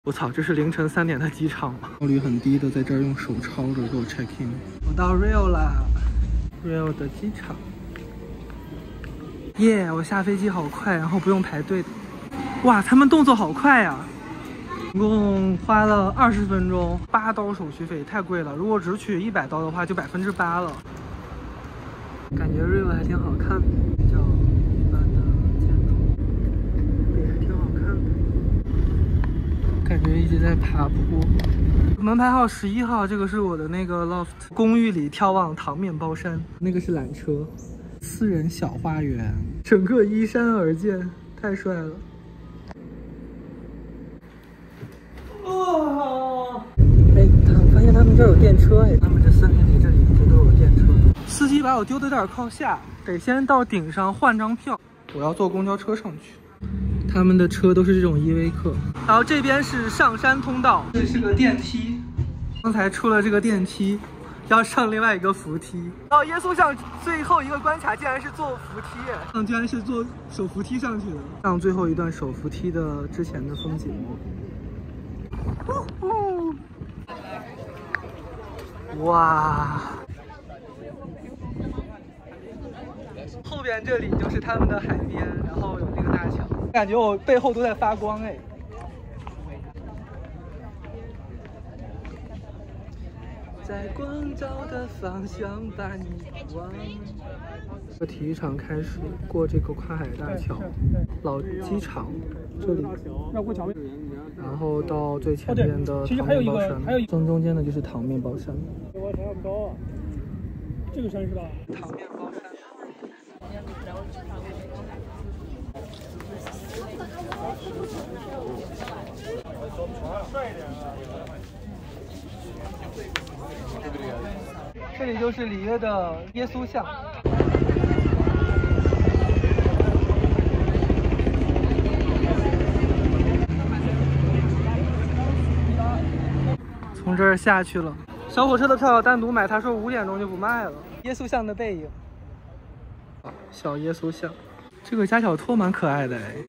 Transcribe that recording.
我操，这是凌晨3点的机场吗？效率很低的，在这儿用手抄着给我 check in。我到 Rio 啦 ，Rio 的机场。耶！我下飞机好快，然后不用排队的。哇，他们动作好快呀！一共花了20分钟，8刀手续费，太贵了。如果只取100刀的话，就8%了。感觉 Rio 还挺好看的，比较一般的建筑，也还挺好看的。感觉一直在爬坡。门牌号11号，这个是我的那个 loft 公寓里眺望糖面包山，那个是缆车，私人小花园，整个依山而建，太帅了。哇！哎，发现他们这儿有电车哎，他们这森林里这里一直都有电车。司机把我丢的有点靠下，得先到顶上换张票，我要坐公交车上去。他们的车都是这种依维柯，然后这边是上山通道，这是个电梯。刚才出了这个电梯，要上另外一个扶梯。然后耶稣像最后一个关卡竟然是坐扶梯，居然是坐手扶梯上去的。上最后一段手扶梯的之前的风景。哇！后边这里就是他们的海边，然后有那个大桥，感觉我背后都在发光哎。在光照的方向把你遗忘。体育场开始过这个跨海大桥，老机场这里，要过桥，然后到最前面的糖面包山，正中间的就是糖面包山。我山很高啊，这个山是吧？糖面包山。这里就是里约的耶稣像。从这儿下去了，小火车的票要单独买，他说5点钟就不卖了。耶稣像的背影，小耶稣像，这个加小托蛮可爱的哎。